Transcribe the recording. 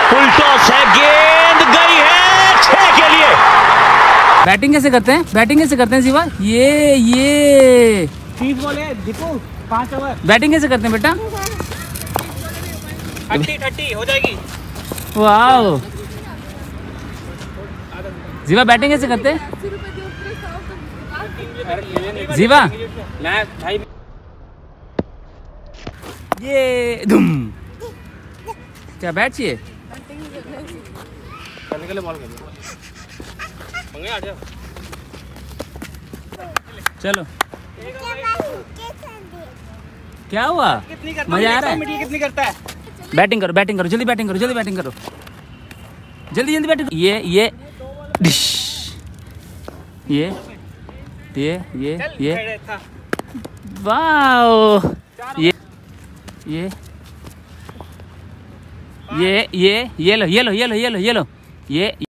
Full toss है, गेंद गई है 6 के लिए। बैटिंग कैसे करते हैं, बैटिंग कैसे करते हैं शिवा? ये 30 बॉल है दीपू, 5 ओवर। बैटिंग कैसे करते हैं बेटा? 30 हो जाएगी। वाह जीवा, बैटिंग कैसे करते हैं जीवा? मैं भाई ये धूम, क्या बैट चाहिए? करने के लिए बॉल कर मंगे आ जाओ। चलो क्या हुआ, मजा आ रहा है? कितनी करता है? बैटिंग करो, बैटिंग करो, जल्दी बैटिंग करो, जल्दी बैटिंग करो, जल्दी जल्दी बैटिंग। ये डिश, ये वाओ, ये लो ये लो ये लो ये लो ये लो ये